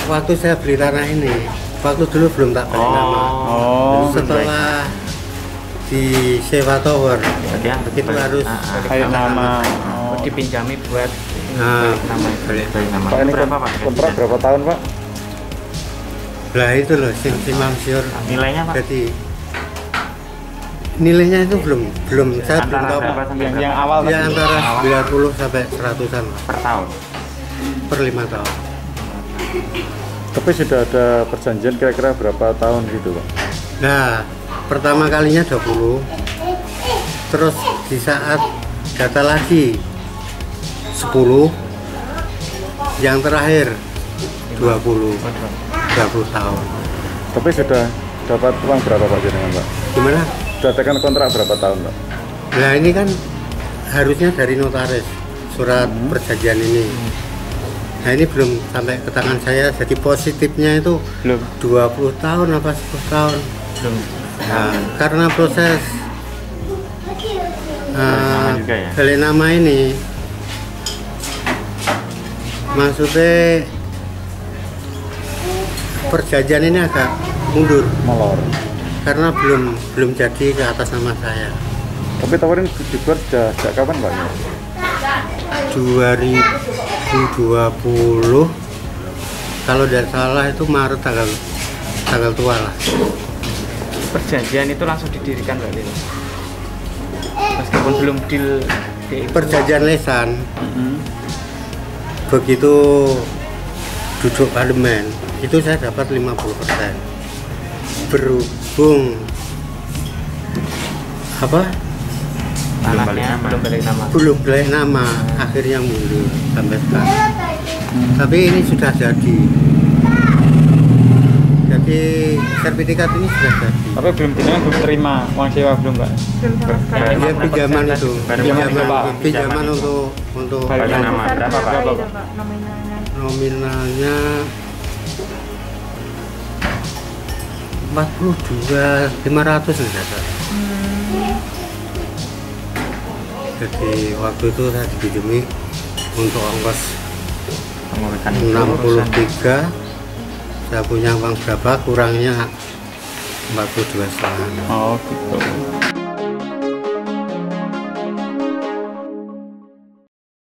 waktu saya beli tanah ini, waktu dulu belum tak beli nama. Setelah disewa tower, begitu harus kayak nama. Dipinjami buat nama. Pak, ini kontrak berapa tahun, Pak? Lah itu loh, simpang siur. Nilainya, Pak? Jadi nilainya itu belum saya belum tahu yang awal ya antara 90 sampai 100-an per tahun, per 5 tahun. Tapi sudah ada perjanjian kira-kira berapa tahun gitu, Pak? Nah, pertama kalinya 20, terus di saat data lagi 10, yang terakhir 20 tahun. Tapi sudah dapat uang berapa, Pak, jenengan, Pak? Gimana? Sudah tekan kontrak berapa tahun, Pak? Nah ini kan harusnya dari notaris surat perjanjian ini. Nah ini belum sampai ke tangan saya, jadi positifnya itu Belum. 20 tahun apa 10 tahun. belum. Nah, karena proses juga ya? balik nama ini, maksudnya perjanjian ini agak mundur Molor. karena belum jadi ke atas nama saya. Tapi tower ini dibuat sejak kapan, Pak? 2020 kalau tidak salah itu Maret tanggal tua lah. Perjanjian itu langsung didirikan berarti, meskipun belum deal di Perjanjian lesan. Begitu duduk parlemen itu saya dapat 50%. Berhubung apa? tanahnya belum balik nama. Belum balik nama, akhirnya mundur sampai sekarang. Tapi ini sudah jadi. Jadi sertifikat ini sudah jadi. Tapi belum terima uang sewa belum, Pak? Ya pinjaman itu, pinjaman untuk balik nama. Berapa, Pak? Nominalnya 42.500 enggak salah. Jadi waktu itu saya dipinjami untuk ongkos 63, saya punya uang berapa, kurangnya 42,5. Oh gitu.